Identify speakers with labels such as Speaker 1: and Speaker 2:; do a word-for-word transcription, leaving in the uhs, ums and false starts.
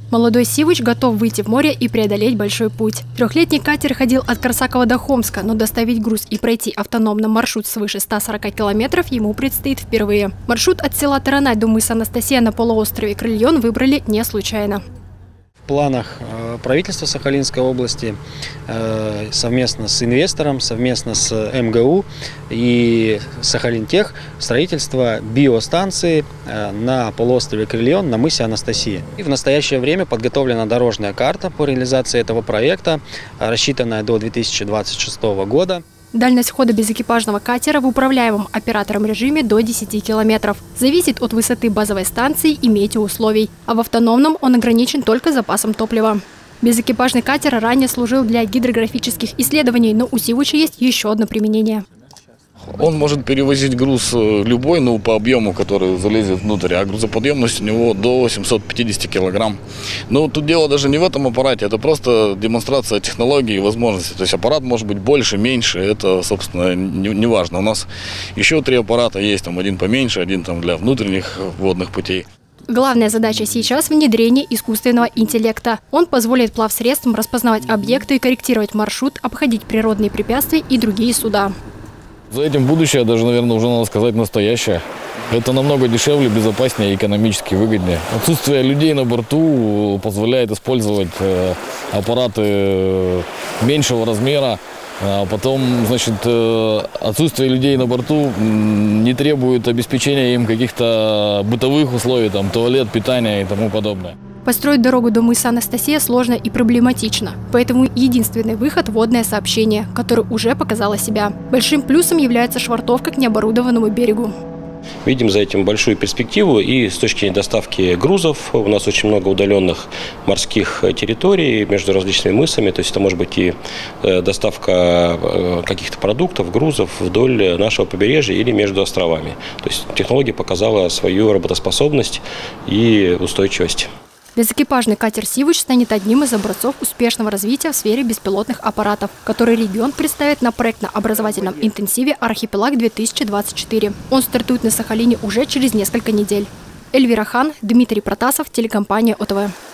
Speaker 1: Молодой Сивыч готов выйти в море и преодолеть большой путь. Трехлетний катер ходил от Корсакова до Хомска, но доставить груз и пройти автономно маршрут свыше ста сорока километров ему предстоит впервые. Маршрут от села Таранай до мыса Анастасия на полуострове Крыльон выбрали не случайно.
Speaker 2: В планах правительства Сахалинской области совместно с инвестором, совместно с эм гэ у и Сахалинтех строительство биостанции на полуострове Крыльон на мысе Анастасия. И в настоящее время подготовлена дорожная карта по реализации этого проекта, рассчитанная до две тысячи двадцать шестого года.
Speaker 1: Дальность хода безэкипажного катера в управляемом оператором режиме до десяти километров. Зависит от высоты базовой станции и метеоусловий. А в автономном он ограничен только запасом топлива. Безэкипажный катер ранее служил для гидрографических исследований, но у Сивыча есть еще одно применение.
Speaker 3: Он может перевозить груз любой, ну, по объему, который залезет внутрь, а грузоподъемность у него до семисот пятидесяти килограмм. Но тут дело даже не в этом аппарате, это просто демонстрация технологий и возможностей. То есть аппарат может быть больше, меньше, это, собственно, не, не важно. У нас еще три аппарата есть, там один поменьше, один там для внутренних водных путей.
Speaker 1: Главная задача сейчас – внедрение искусственного интеллекта. Он позволит плавсредствам распознавать объекты, корректировать маршрут, обходить природные препятствия и другие суда.
Speaker 3: За этим будущее, даже, наверное, уже надо сказать настоящее. Это намного дешевле, безопаснее и экономически выгоднее. Отсутствие людей на борту позволяет использовать аппараты меньшего размера. А потом, значит, отсутствие людей на борту не требует обеспечения им каких-то бытовых условий, там, туалет, питание и тому подобное.
Speaker 1: Построить дорогу до мыса Анастасия сложно и проблематично. Поэтому единственный выход – водное сообщение, которое уже показало себя. Большим плюсом является швартовка к необорудованному берегу.
Speaker 4: Видим за этим большую перспективу и с точки зрения доставки грузов. У нас очень много удаленных морских территорий между различными мысами. То есть это может быть и доставка каких-то продуктов, грузов вдоль нашего побережья или между островами. То есть технология показала свою работоспособность и устойчивость.
Speaker 1: Безэкипажный катер «Сивыч» станет одним из образцов успешного развития в сфере беспилотных аппаратов, который регион представит на проектно-образовательном интенсиве «Архипелаг-две тысячи двадцать четыре». Он стартует на Сахалине уже через несколько недель. Эльвира Хан, Дмитрий Протасов, телекомпания О Тэ Вэ.